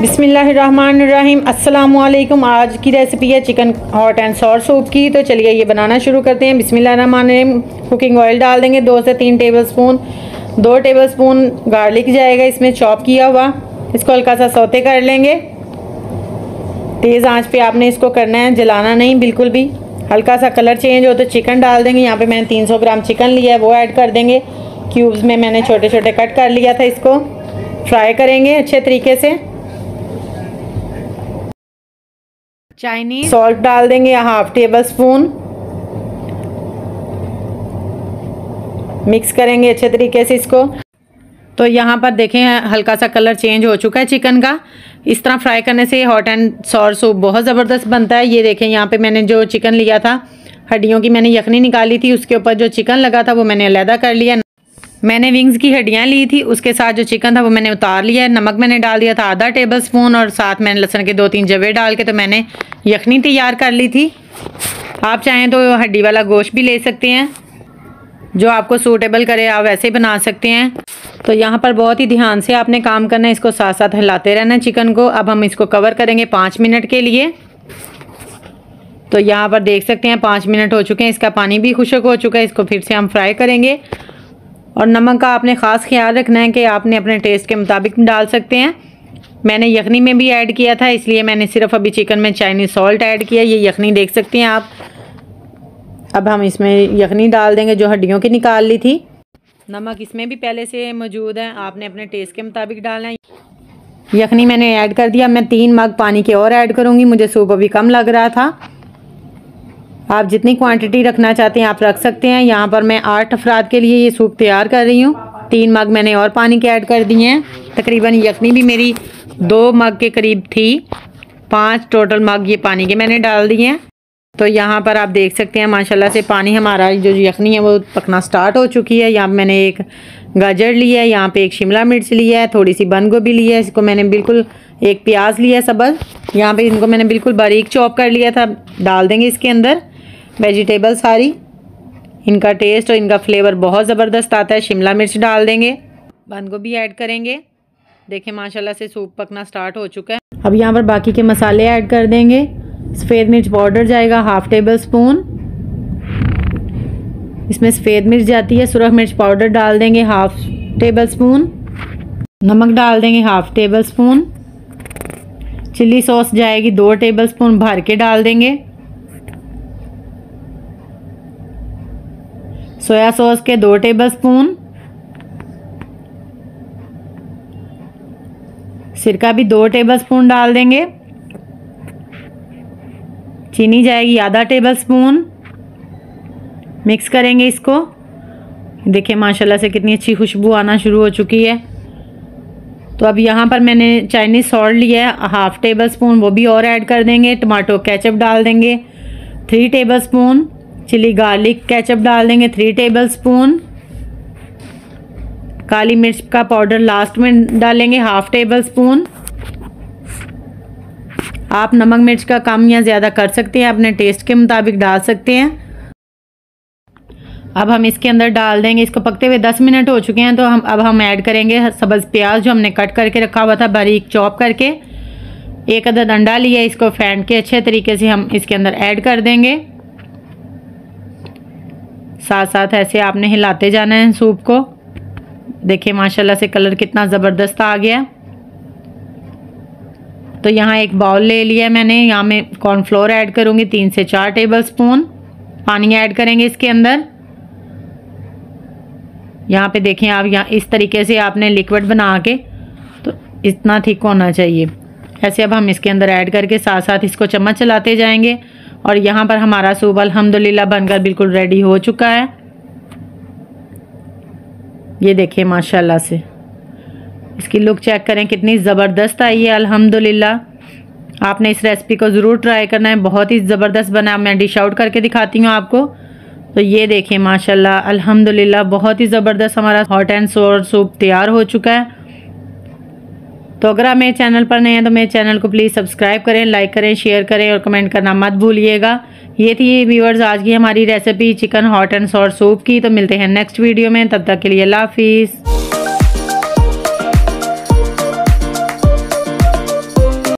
बिस्मिल्लाहिर्रहमानिर्रहीम। अस्सलामुअलैकुम। आज की रेसिपी है chicken hot and sour soup की। तो चलिए ये बनाना शुरू करते हैं। बिस्मिल्लाहिर्रहमानिर्रहीम। कुकिंग ऑयल डाल देंगे 2 से 3 टेबलस्पून। 2 टेबलस्पून गार्लिक जाएगा इसमें चॉप किया हुआ। इसको हल्का सा सौते कर लेंगे। तेज़ आंच पे आपने इसको करना है, जलाना नहीं बिल्कुल भी। हल्का सा कलर चेंज हो तो चिकन डाल देंगे। यहाँ पे मैंने 300 ग्राम चिकन लिया है, वो ऐड कर देंगे। क्यूब्स में मैंने छोटे छोटे कट कर लिया था। इसको फ्राई करेंगे अच्छे तरीके से। चाइनीज सॉल्ट डाल देंगे 1/2 टेबलस्पून। मिक्स करेंगे अच्छे तरीके से इसको। तो यहाँ पर देखें हल्का सा कलर चेंज हो चुका है चिकन का। इस तरह फ्राई करने से हॉट एंड सॉर सूप बहुत ज़बरदस्त बनता है। ये देखें यहाँ पे मैंने जो चिकन लिया था, हड्डियों की मैंने यखनी निकाली थी, उसके ऊपर जो चिकन लगा था वो मैंने अलहदा कर लिया। मैंने विंग्स की हड्डियाँ ली थी, उसके साथ जो चिकन था वो मैंने उतार लिया है। नमक मैंने डाल दिया था 1/2 टेबलस्पून और साथ मैंने लहसुन के 2-3 जवे डाल के तो मैंने यखनी तैयार कर ली थी। आप चाहें तो हड्डी वाला गोश्त भी ले सकते हैं, जो आपको सूटेबल करे आप वैसे बना सकते हैं। तो यहाँ पर बहुत ही ध्यान से आपने काम करना है, इसको साथ साथ हिलाते रहना है चिकन को। अब हम इसको कवर करेंगे 5 मिनट के लिए। तो यहाँ पर देख सकते हैं 5 मिनट हो चुके हैं, इसका पानी भी खुश्क हो चुका है। इसको फिर से हम फ्राई करेंगे। और नमक का आपने ख़ास ख्याल रखना है कि आपने अपने टेस्ट के मुताबिक डाल सकते हैं। मैंने यखनी में भी ऐड किया था, इसलिए मैंने सिर्फ अभी चिकन में चाइनीज़ सॉल्ट ऐड किया। ये यखनी देख सकते हैं आप। अब हम इसमें यखनी डाल देंगे जो हड्डियों की निकाल ली थी। नमक इसमें भी पहले से मौजूद है, आपने अपने टेस्ट के मुताबिक डालना है। यखनी मैंने ऐड कर दिया। मैं 3 मग पानी के और ऐड करूँगी, मुझे सूप अभी कम लग रहा था। आप जितनी क्वांटिटी रखना चाहते हैं आप रख सकते हैं। यहाँ पर मैं 8 अफराद के लिए ये सूप तैयार कर रही हूँ। 3 मग मैंने और पानी के ऐड कर दिए हैं। तकरीबन यखनी भी मेरी 2 मग के करीब थी। 5 टोटल मग ये पानी के मैंने डाल दिए हैं। तो यहाँ पर आप देख सकते हैं माशाल्लाह से पानी हमारा जो यखनी है वो पकना स्टार्ट हो चुकी है। यहाँ मैंने एक गाजर लिया है, यहाँ पे एक शिमला मिर्च लिया है, थोड़ी सी बंद गोभी लिया है। इसको मैंने बिल्कुल, एक प्याज लिया है सब्ज़, यहाँ पे इनको मैंने बिल्कुल बारीक चॉप कर लिया था। डाल देंगे इसके अंदर वेजिटेबल सारी। इनका टेस्ट और इनका फ्लेवर बहुत ज़बरदस्त आता है। शिमला मिर्च डाल देंगे, बंद गोभी ऐड करेंगे। देखें माशाल्लाह से सूप पकना स्टार्ट हो चुका है। अब यहाँ पर बाकी के मसाले ऐड कर देंगे। सफ़ेद मिर्च पाउडर जाएगा 1/2 टेबलस्पून। इसमें सफ़ेद मिर्च जाती है। सुरख मिर्च पाउडर डाल देंगे 1/2 टेबलस्पून। नमक डाल देंगे 1/2 टेबलस्पून। चिल्ली सॉस जाएगी 2 टेबलस्पून भर के डाल देंगे। सोया सॉस के 2 टेबलस्पून। सिरका भी 2 टेबलस्पून डाल देंगे। चीनी जाएगी 1/2 टेबलस्पून। मिक्स करेंगे इसको। देखिए माशाल्लाह से कितनी अच्छी खुशबू आना शुरू हो चुकी है। तो अब यहाँ पर मैंने चाइनीज़ सॉल्ट लिया है 1/2 टेबलस्पून, वो भी और ऐड कर देंगे। टमाटो केचप डाल देंगे 3 टेबलस्पून। चिली गार्लिक केचप डाल देंगे 3 टेबलस्पून। काली मिर्च का पाउडर लास्ट में डालेंगे 1/2 टेबलस्पून। आप नमक मिर्च का कम या ज़्यादा कर सकते हैं, अपने टेस्ट के मुताबिक डाल सकते हैं। अब हम इसके अंदर डाल देंगे, इसको पकते हुए 10 मिनट हो चुके हैं। तो अब हम ऐड करेंगे सब्ज़ प्याज जो हमने कट करके रखा हुआ था बारीक चॉप करके। 1 अदद अंडा लिया, इसको फेंट के अच्छे तरीके से हम इसके अंदर ऐड कर देंगे। साथ साथ ऐसे आपने हिलाते जाना है सूप को। देखिए माशाल्लाह से कलर कितना ज़बरदस्त आ गया। तो यहाँ एक बाउल ले लिया मैंने। यहाँ मैं कॉर्नफ्लोर ऐड करूँगी 3 से 4 टेबलस्पून। पानी ऐड करेंगे इसके अंदर। यहाँ पे देखें आप, यहाँ इस तरीके से आपने लिक्विड बना के, तो इतना थिक होना चाहिए। ऐसे अब हम इसके अंदर ऐड करके साथ साथ इसको चम्मच चलाते जाएंगे। और यहाँ पर हमारा सूप अल्हम्दुलिल्लाह बनकर बिल्कुल रेडी हो चुका है। ये देखिए माशाल्लाह से इसकी लुक चेक करें कितनी ज़बरदस्त आई है अल्हम्दुलिल्लाह। आपने इस रेसिपी को ज़रूर ट्राई करना है, बहुत ही ज़बरदस्त बना। मैं डिश आउट करके दिखाती हूँ आपको। तो ये देखिए माशाल्लाह अल्हम्दुलिल्लाह बहुत ही ज़बरदस्त हमारा हॉट एंड सॉर सूप तैयार हो चुका है। तो अगर आप मेरे चैनल पर नए हैं तो मेरे चैनल को प्लीज़ सब्सक्राइब करें, लाइक करें, शेयर करें और कमेंट करना मत भूलिएगा। ये थी व्यूअर्स आज की हमारी recipe chicken hot and sour soup की। तो मिलते हैं नेक्स्ट वीडियो में, तब तक के लिए अल्लाह हाफिज़।